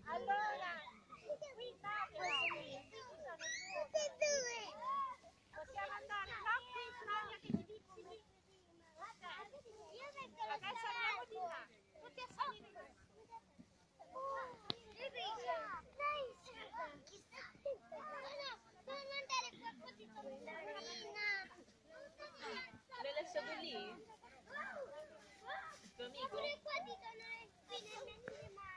Allora, qui tutti e due. Possiamo andare, no? Qui Flavia che mi dici? Adesso andiamo di là. Tutti a salire là. Dobbiamo andare qua così L'hai lasciato lì? Il tuo amico? pure qua dicono